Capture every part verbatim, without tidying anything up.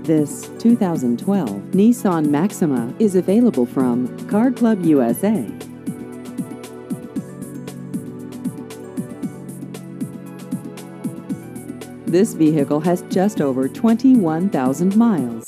This two thousand twelve Nissan Maxima is available from Car Club U S A. This vehicle has just over twenty-one thousand miles.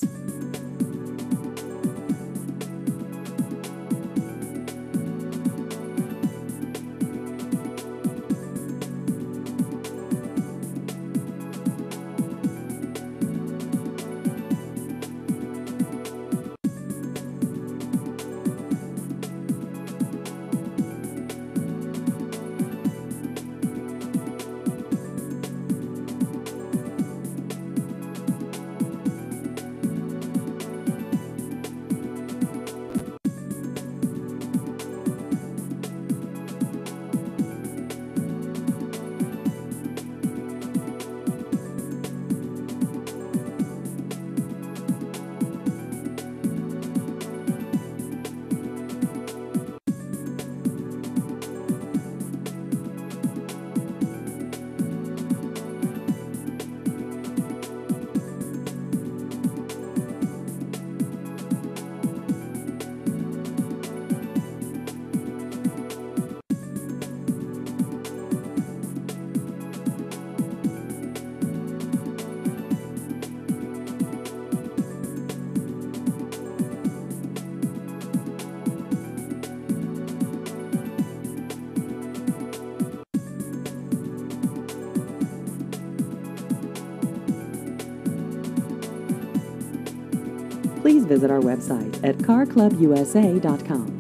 Please visit our website at car club u s a dot com.